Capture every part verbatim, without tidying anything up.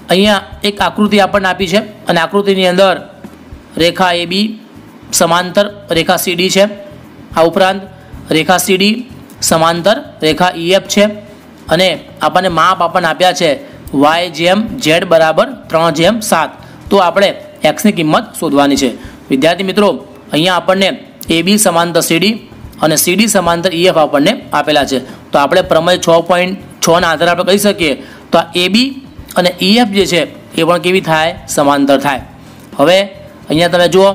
અહીંયા એક આકૃતિ આપણને આપી છે અને આકૃતિની અંદર રેખા એ બી સમાંતર રેખા સી ડી છે। આ ઉપરાંત રેખા સી ડી સમાંતર રેખા ઈ એફ છે અને આપણને માપ આપણને આપ્યા છે વાય જેમ ઝેડ બરાબર ત્રણ જેમ સાત। તો આપણે એક્સની કિંમત શોધવાની છે। વિદ્યાર્થી મિત્રો અહીંયા આપણને એ બી સમાંતર સી ડી અને સી ડી સમાંતર ઈ એફ આપણને આપેલા છે। તો આપણે પ્રમેય છ પોઈન્ટ છના આધારે આપણે કહી શકીએ તો આ એ બી અને ઈ એફ જે છે એ પણ કેવી થાય? સમાંતર થાય। હવે અહીંયા તમે જુઓ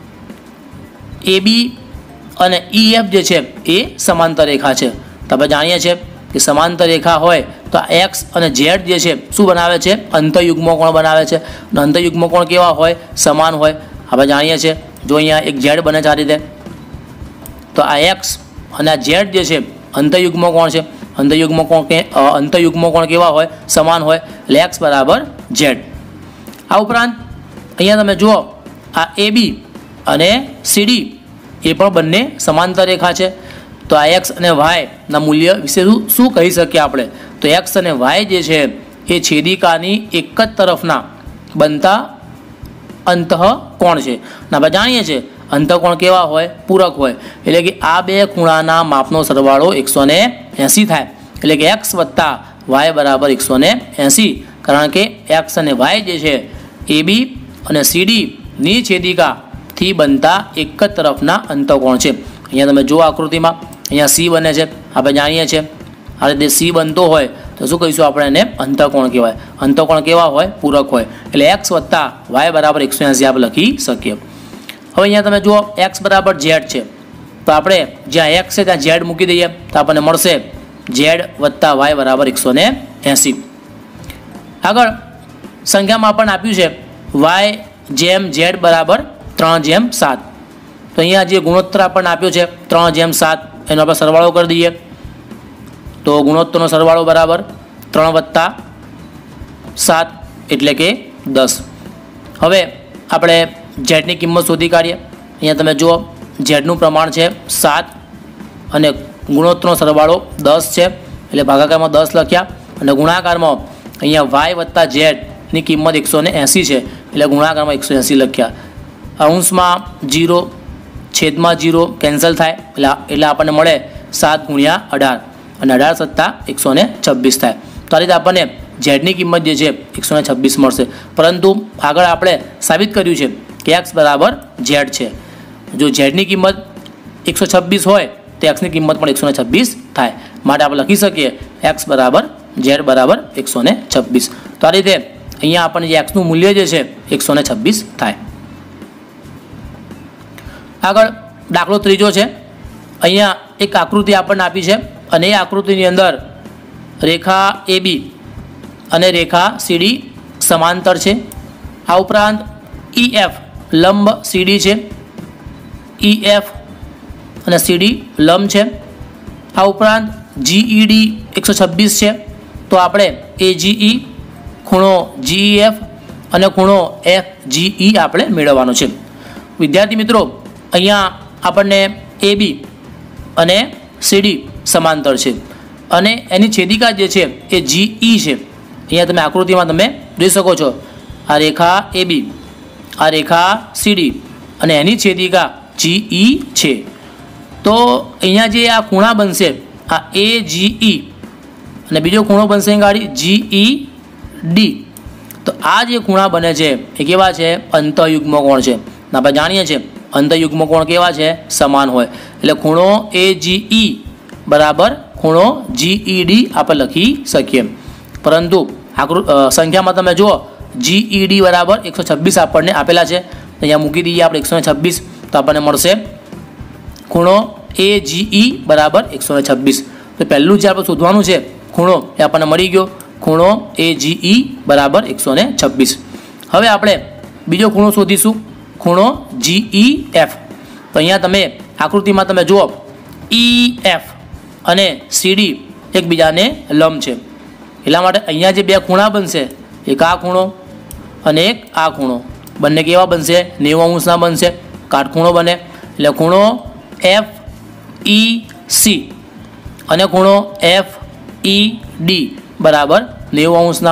એ બી અને ઈ એફ જે છે એ સમાંતર રેખા છે। તો આપણે જાણીએ છીએ કે સમાંતર રેખા હોય તો આ એક્સ અને ઝેડ જે છે શું બનાવે છે? અંતઃયુગ્મ કોણ બનાવે છે। અને અંતઃયુગ્મ કોણ કેવા હોય? સમાન હોય। આપણે જાણીએ છીએ જો અહીંયા એક ઝેડ બને છે આ રીતે, તો આ એક્સ અને આ ઝેડ જે છે અંતઃયુગ્મ કોણ છે? અંતઃયુગ્મ કોણ કે અંતઃયુગ્મ કોણ કેવા હોય? સમાન હોય। એટલે એક્સ બરાબર ઝેડ। આ ઉપરાંત અહીંયા તમે જુઓ આ એ બી અને સી ડી એ પણ બંને સમાંતર રેખા છે। તો આ એક્સ અને વાયના મૂલ્ય વિશે શું શું કહી શકીએ આપણે? તો એક્સ અને વાય જે છે એ છેદિકાની એક જ તરફના બનતા અંતઃકોણ છે। આપણે જાણીએ છીએ અંતઃકોણ કેવા હોય? પૂરક હોય। એટલે કે આ બે ખૂણાના માપનો સરવાળો એકસો ને એંસી થાય। એટલે કે એક્સ વત્તા વાય બરાબર એકસો ને એંસી, કારણ કે એક્સ અને વાય જે છે એ બી અને સી ડીની છેદિકાથી બનતા એક જ તરફના અંતઃકોણ છે। અહીંયા તમે જુઓ આકૃતિમાં અહીંયા સી બને છે। આપણે જાણીએ છીએ આ રીતે સી બનતો હોય તો શું કહીશું આપણે? એને અંતઃકોણ કહેવાય। અંતઃકોણ કેવા હોય? પૂરક હોય। એટલે એક્સ વત્તા વાય બરાબર એકસો એંસી આપણે લખી શકીએ। હવે અહીંયા તમે જુઓ એક્સ બરાબર ઝેડ છે, તો આપણે જ્યાં એક્સ છે ત્યાં ઝેડ મૂકી દઈએ તો આપણને મળશે ઝેડ વત્તા વાય બરાબર એકસો ને એંસી। આગળ સંખ્યામાં આપણને આપ્યું છે વાય જેમ ઝેડ બરાબર ત્રણ જેમ સાત। તો અહીંયા જે ગુણોત્તર આપણને આપ્યો છે ત્રણ જેમ સાત, એનો આપણે સરવાળો કરી દઈએ તો ગુણોત્તરનો સરવાળો બરાબર ત્રણ વત્તા સાત એટલે કે દસ। હવે આપણે ઝેડની કિંમત શોધી કાઢીએ। અહીંયા તમે જુઓ ઝેડનું પ્રમાણ છે સાત અને ગુણોત્તરનો સરવાળો દસ છે, એટલે ભાગાકારમાં દસ લખ્યા અને ગુણાકારમાં અહીંયા વાય વત્તા ઝેડની કિંમત એકસો ને એંસી છે એટલે ગુણાકારમાં એકસો એંસી લખ્યા। અંશમાં જીરો છેદમાં જીરો કેન્સલ થાય એટલે એટલે આપણને મળે સાત ગુણ્યા અઢાર અને અઢાર સત્તા એકસો ને છવ્વીસ થાય। તો આ રીતે આપણને ઝેડની કિંમત જે છે એકસો ને છવ્વીસ મળશે। પરંતુ આગળ આપણે સાબિત કર્યું છે કે એક્સ બરાબર ઝેડ છે। જો ઝેડની કિંમત એકસો છવ્વીસ હોય તો એક્સની કિંમત પણ એકસો ને છવ્વીસ થાય। માટે આપણે લખી શકીએ એક્સ બરાબર ઝેડ બરાબર એકસો ને છવ્વીસ। તો આ રીતે અહીંયા આપણને જે એક્સનું મૂલ્ય જે છે એકસો ને છવ્વીસ થાય। આગળ દાખલો ત્રીજો છે। અહીંયા એક આકૃતિ આપણને આપી છે અને એ આકૃતિની અંદર રેખા એ બી અને રેખા સી ડી સમાંતર છે। આ ઉપરાંત ઈ એફ લંબ સી ડી છે, ઈ એફ અને સી ડી લંબ છે। આ ઉપરાંત જી ઈ ડી એકસો છવ્વીસ છે, તો આપણે એ જી ઈ ખૂણો જી એફ અને ખૂણો એફ જી ઈ આપણે મેળવવાનો છે। વિદ્યાર્થી મિત્રો અહીંયા આપણને એ બી અને સી ડી સમાંતર છે અને એની છેદિકા જે છે એ જી ઈ છે। અહીંયા તમે આકૃતિમાં તમે જોઈ શકો છો આ રેખા એ બી, આ રેખા સી ડી અને એની છેદિકા જી ઈ છે। તો અહીંયા જે આ ખૂણા બનશે આ એ જી ઈ અને બીજો ખૂણો બનશે ગાડી જી ઈ ડી। તો આ જે ખૂણા બને છે એ કેવા છે? અંતઃયુગ્મ કોણ છે। આપણે જાણીએ છીએ અંતઃયુગ્મ કોણ કેવા છે? સમાન હોય। એટલે ખૂણો એ જી ઈ બરાબર ખૂણો જી ઈ ડી આપણે લખી શકીએ। પરંતુ આકૃતિ સંખ્યામાં તમે જુઓ જી ઈ ડી બરાબર એકસો છવ્વીસ આપણને આપેલા છે, અહીંયા મૂકી દઈએ આપણે એકસો ને છવ્વીસ તો આપણને મળશે ખૂણો એ જી ઈ બરાબર એકસો ને છવ્વીસ। તો પહેલું જે આપણે શોધવાનું છે ખૂણો એ આપણને મળી ગયો, ખૂણો એ જી ઈ બરાબર એકસો ને છવ્વીસ। હવે આપણે બીજો ખૂણો શોધીશું ખૂણો જી ઈ એફ। તો અહીંયા તમે આકૃતિમાં તમે જુઓ ઈ એફ અને સી ડી એકબીજાને લંબ છે, એટલા માટે અહીંયા જે બે ખૂણા બનશે એક આ ખૂણો અને એક આ ખૂણો, બંને કેવા બનશે? નેવું અંશના બનશે, કાટખૂણો બને। એટલે ખૂણો એફ ઈ સી અને ખૂણો એફ ઈ ડી બરાબર નેવું અંશના,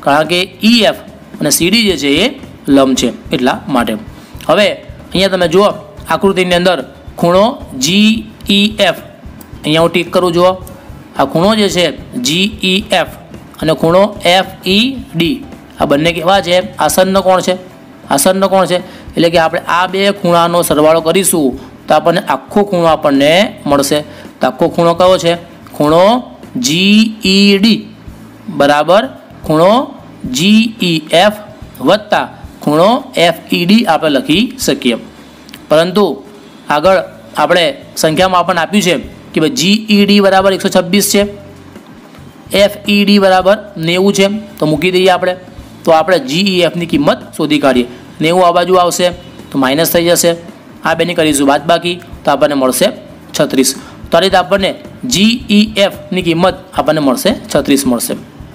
કારણ કે ઈ એફ અને સીડી જે છે એ લંબ છે એટલા માટે. હવે અહીંયા તમે જુઓ આકૃતિની અંદર ખૂણો જી ઈ એફ, અહીંયા હું ટીક કરું જુઓ, આ ખૂણો જે છે જી ઈ એફ અને ખૂણો એફ ઈ ડી, આ બંને કેવા છે? આસન્ન કોણ છે? આસન્ન કોણ છે એટલે કે આપણે આ બે ખૂણાનો સરવાળો કરીશું તો આપણને આખો ખૂણો આપણને મળશે. તો આખો ખૂણો કયો છે? ખૂણો જી ઈ ડી બરાબર ખૂણો જી ઈ એફ વત્તા ખૂણો એફ ઈ ડી આપણે લખી શકીએ. પરંતુ આગળ આપણે સંખ્યામાં આપણને આપ્યું છે કે ભાઈ જી ઈ ડી બરાબર એકસો છવ્વીસ છે, એફ ઈ ડી બરાબર નેવું છે, તો મૂકી દઈએ આપણે. તો આપણે જી ઈ એફની કિંમત શોધી કાઢીએ. નેવું આ બાજુ આવશે તો માઇનસ થઈ જશે, આ બેની કરીશું બાદ બાકી તો આપણને મળશે છત્રીસ. તો આ રીતે આપણને જી ઈ એફની કિંમત આપણને મળશે છત્રીસ મળશે.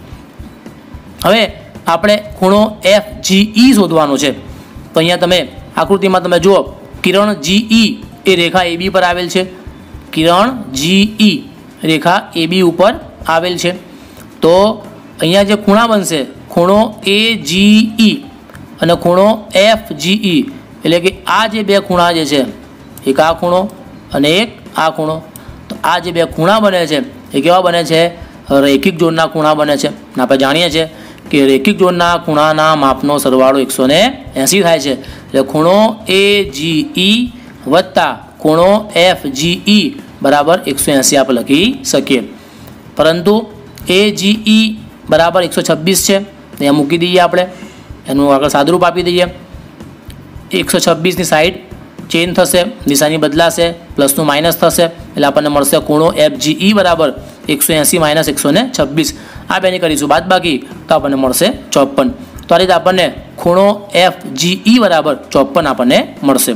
હવે આપણે ખૂણો એફ જી ઈ શોધવાનો છે. તો અહીંયા તમે આકૃતિમાં તમે જુઓ કિરણ જી ઈ એ રેખા એ બી પર આવેલ છે, કિરણ જી ઈ રેખા એ બી ઉપર આવેલ છે. તો અહીંયા જે ખૂણા બનશે ખૂણો એ જી ઈ અને ખૂણો એફ જી ઈ, એટલે કે આ જે બે ખૂણા જે છે એક આ ખૂણો અને એક આ ખૂણો, તો આ જે બે ખૂણા બને છે એ કેવા બને છે? રૈખિક જોડના ખૂણા બને છે. અને આપણે જાણીએ છીએ કે રૈખિક જોડના ખૂણાના માપનો સરવાળો એકસો ને એંસી થાય છે. એટલે ખૂણો એ જી ઈ વત્તા ખૂણો એફ જી ઈ બરાબર એકસો એંસી આપણે લખી શકીએ. પરંતુ એ જી ઈ બરાબર એકસો છવ્વીસ છે, અહીંયા મૂકી દઈએ આપણે, એનું આગળ સાદુરૂપ આપી દઈએ. એકસો છવ્વીસની સાઈડ ચેન્જ થશે, નિશાની બદલાશે, પ્લસનું માઇનસ થશે એટલે આપણને મળશે ખૂણો એફ જી ઈ બરાબર એકસો એંસી માઇનસ એકસો ને છવ્વીસ. આ બેની કરીશું બાદ બાકી તો આપણને મળશે ચોપન. તો આ રીતે આપણને ખૂણો એફ જી ઈ બરાબર ચોપન આપણને મળશે.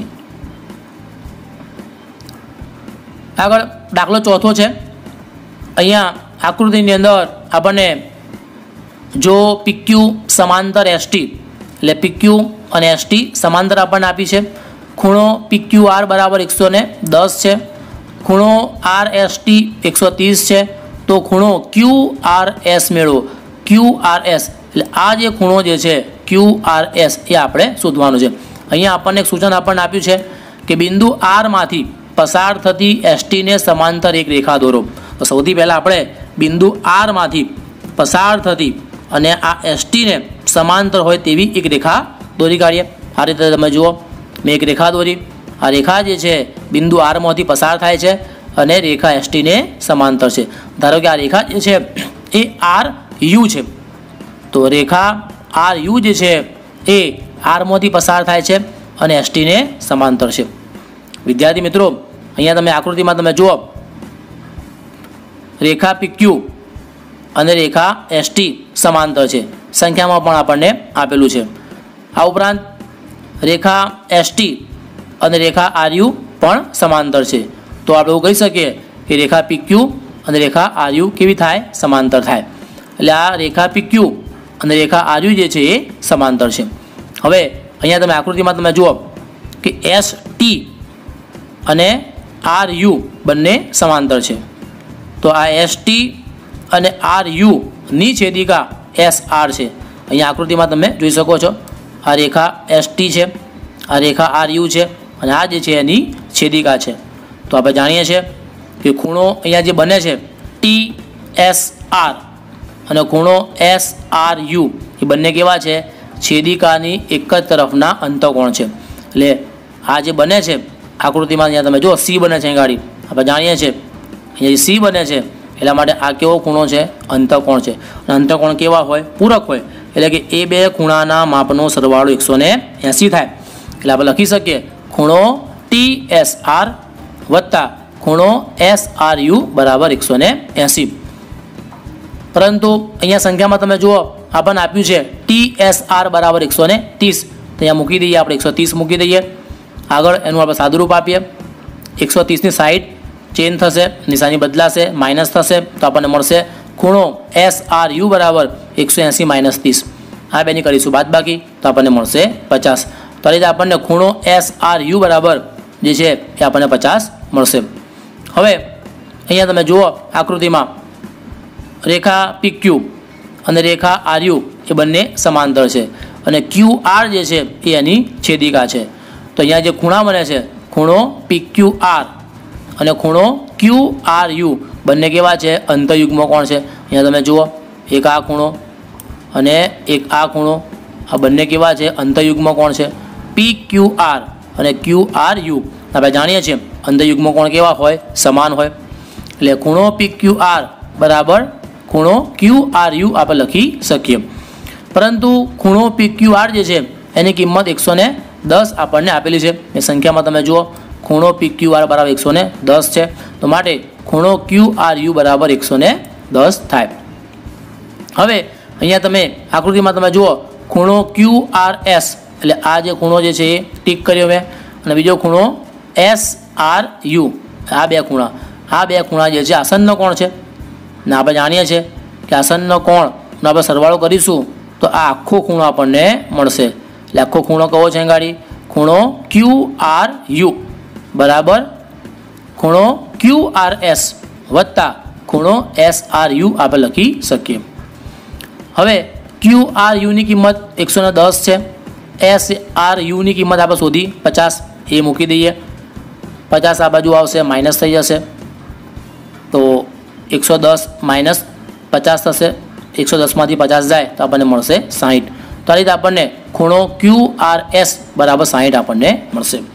આગળ દાખલો ચોથો છે. અહીંયા આકૃતિની અંદર આપણને જો પીક્યુ સમાંતર એસટી એટલે પીક્યુ અને એસટી સમાંતર આપણને આપી છે. ખૂણો પીક્યુ આર બરાબર એકસો ને દસ છે, ખૂણો આર એસ ટી એકસો ત્રીસ છે. તો ખૂણો ક્યુ આર એસ મેળવો. ક્યુ આર એસ એટલે આ જે ખૂણો જે છે ક્યુ આર એસ એ આપણે શોધવાનું છે. અહીંયા આપણને એક સૂચન આપણને આપ્યું છે કે બિંદુ આરમાંથી પસાર થતી એસટીને સમાંતર એક રેખા દોરો. તો સૌથી પહેલાં આપણે બિંદુ આરમાંથી પસાર થતી અને આ એસટીને સમાંતર હોય તેવી એક રેખા દોરી કાઢીએ. આ રીતે તમે જુઓ, મેં એક રેખા દોરી. આ રેખા જે છે બિંદુ આરમાંથી પસાર થાય છે અને રેખા એસટીને સમાંતર છે. ધારો કે આ રેખા જે છે એ આર યુ છે, તો રેખા આર યુ જે છે એ આરમાંથી પસાર થાય છે અને એસટીને સમાંતર છે. વિદ્યાર્થી મિત્રો, અહીંયા તમે આકૃતિમાં તમે જુઓ રેખા પીક્યુ અને રેખા એસટી સમાંતર છે, સંખ્યામાં પણ આપણને આપેલું છે. આ ઉપરાંત રેખા એસટી અને રેખા આરયુ પણ સમાંતર છે. તો આપણે એવું કહી શકીએ કે રેખા પીક્યુ અને રેખા આરયુ કેવી થાય? સમાંતર થાય. એટલે આ રેખા પીક્યુ અને રેખા આરયુ જે છે એ સમાંતર છે. હવે અહીંયા તમે આકૃતિમાં તમે જુઓ કે એસ ટી અને આર યુ બંને સમાંતર છે. તો આ એસ ટી અને આર યુની છેદિકા એસ આર છે. અહીંયા આકૃતિમાં તમે જોઈ શકો છો, આ રેખા એસ ટી છે, આ રેખા આર યુ છે અને આ જે છે એની છેદિકા છે. તો આપણે જાણીએ છીએ કે ખૂણો અહીંયા જે બને છે ટી એસ આર અને ખૂણો એસ આર યુ એ બંને કેવા છે? છેદિકાની એક જ તરફના અંતઃકોણ છે. એટલે આ જે બને છે આકૃતિમાં અહીંયા તમે જુઓ સી બને છે, અહીં ગાડી આપણે જાણીએ છીએ અહીંયા સી બને છે એટલા માટે આ કેવો ખૂણો છે? અંતઃકોણ છે. અને અંતઃકોણ કેવા હોય? પૂરક હોય. એટલે કે એ બે ખૂણાના માપનો સરવાળો એકસો ને એંસી થાય. એટલે આપણે લખી શકીએ ખૂણો ટી એસ આર વત્તા ખૂણો એસ આર યુ બરાબર એકસો ને એંસી. પરંતુ અહીંયા સંખ્યામાં તમે જુઓ આપણને આપ્યું છે ટી એસ આર બરાબર એકસો ને ત્રીસ. તો અહીંયા મૂકી દઈએ આપણે, એકસો ત્રીસ મૂકી દઈએ. આગળ એનું આપણે સાદુરૂપ આપીએ. એકસો ત્રીસની સાઈડ ચેન્જ થશે, નિશાની બદલાશે, માઇનસ થશે તો આપણને મળશે ખૂણો એસ આર યુ બરાબર એકસો એંસી માઇનસ ત્રીસ. આ બેની કરીશું બાદ બાકી તો આપણને મળશે પચાસ. તો આ રીતે આપણને ખૂણો એસ આર યુ બરાબર જે છે એ આપણને પચાસ મળશે. હવે અહીંયા તમે જુઓ આકૃતિમાં રેખા પીક્યુ અને રેખા આરયુ એ બંને સમાંતર છે અને ક્યુ આર જે છે એ એની છેદિકા છે. તો અહીંયા જે ખૂણા બને છે ખૂણો પી ક્યુ આર અને ખૂણો ક્યુ આર યુ બંને કેવા છે? અંતર્યુગ્મ કોણ છે. અહીંયા તમે જુઓ, એક આ ખૂણો અને એક આ ખૂણો, આ બંને કેવા છે? અંતર્યુગ્મ કોણ છે. પી ક્યુ આર અને ક્યુ આર યુ આપણે જાણીએ છીએ અંતર્યુગ્મ કોણ કેવા હોય? સમાન હોય. એટલે ખૂણો પી ક્યુ આર બરાબર ખૂણો ક્યુ આર યુ આપણે લખી શકીએ. પરંતુ ખૂણો પી ક્યુ આર જે છે એની કિંમત એકસો ને દસ આપણને આપેલી છે. એ સંખ્યામાં તમે જુઓ, ખૂણો પી ક્યુ આર બરાબર એકસો ને દસ છે. તો માટે ખૂણો ક્યુ આર યુ બરાબર એકસો ને દસ થાય. હવે અહીંયા તમે આકૃતિમાં તમે જુઓ, ખૂણો ક્યુ આર એસ એટલે આ જે ખૂણો જે છે એ ટીક કર્યો મેં, અને બીજો ખૂણો એસ આર યુ, આ બે ખૂણા આ બે ખૂણા જે છે આસન્ન કોણ છે. ને આપણે જાણીએ છીએ કે આસન્ન કોણનો આપણે સરવાળો કરીશું તો આ આખો ખૂણો આપણને મળશે. એટલે આખો ખૂણો કયો છે ગાડી? ખૂણો ક્યુ આર યુ બરાબર ખૂણો ક્યુ આર એસ વત્તા ખૂણો એસ આર યુ આપણે લખી શકીએ. હવે ક્યુ આર યુની કિંમત એકસો ને દસ છે, એસ આર યુની કિંમત આપણે શોધી પચાસ, એ મૂકી દઈએ. પચાસ આ બાજુ આવશે, માઇનસ થઈ જશે, તો એકસો દસ માઇનસ પચાસ થશે. એકસો દસમાંથી પચાસ જાય તો આપણને મળશે સાહીઠ. તો આ રીતે આપણને ખૂણો ક્યુ આર એસ બરાબર સાહીઠ આપણને મળશે.